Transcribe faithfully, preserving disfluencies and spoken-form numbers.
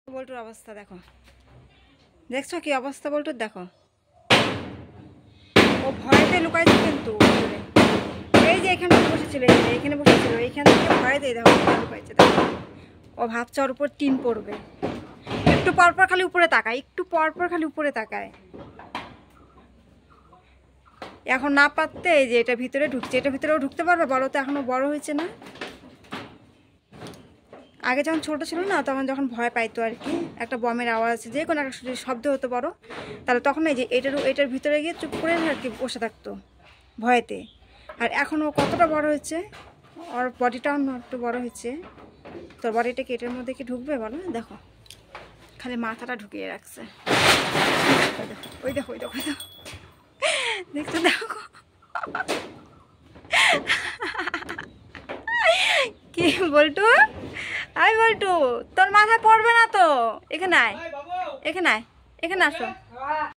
বল্টুর অবস্থা দেখো, দেখছো কি অবস্থা বল্টুর? দেখো ও ভয়তে লুকাইছে, কিন্তু এই যে এখানে বসেছিল, এই যে এখানে বসেছিল, এইখান থেকে ভয়তে দেখো লুকাইছে। দেখো ও ভাবছে ওর উপর টিন পড়বে। একটু পরপর খালি উপরে তাকায়, একটু পরপর খালি উপরে তাকায়। এখন না পারতে এই যে এটা ভিতরে ঢুকছে, এটা ভিতরেও ঢুকতে পারবে, বড় তো এখনো বড় হয়েছে না। আগে যখন ছোট ছিল না, তখন যখন ভয় পাইতো আর কি, একটা বমের আওয়াজ, যে কোনো একটা শব্দ হতো বড়, তাহলে তখন এই যে এটার এটার ভিতরে গিয়ে চুপ করে আর কি বসে থাকতো ভয়েতে। আর এখন ও কতটা বড় হয়েছে, ওর বডিটাও একটু বড় হয়েছে। তোর বডিটা কি এটার মধ্যে কি ঢুকবে বলো? দেখো খালি মাথাটা ঢুকিয়ে রাখছে। ওই দেখো ওই দেখো ওই দেখো, দেখছো? দেখো কি বল্টু, আই বল্টু তোর মাথায় পড়বে না তো। এখানে আয়, এখানে আয়, এখানে আসো।